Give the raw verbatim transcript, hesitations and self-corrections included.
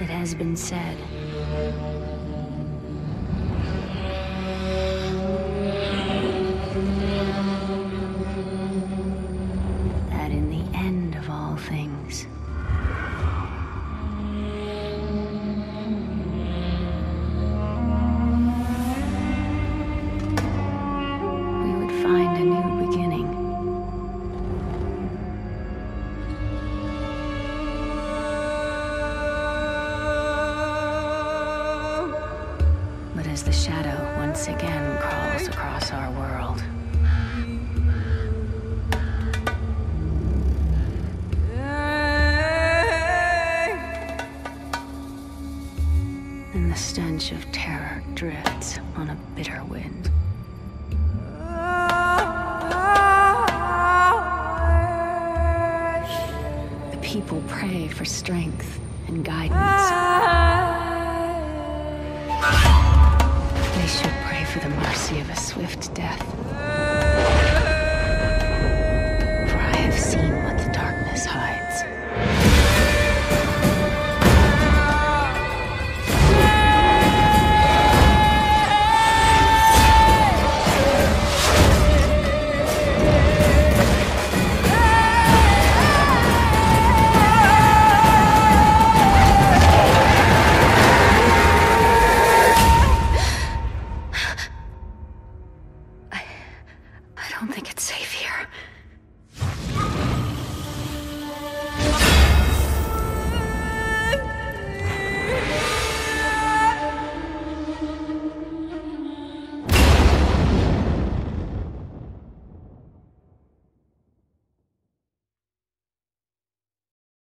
It has been said. That in the end of all things, we would find a new beginning. But as the shadow once again crawls across our world, and the stench of terror drifts on a bitter wind, the people pray for strength and guidance. They should pray for the mercy of a swift death. For I have seen what the darkness hides. I don't think it's safe here.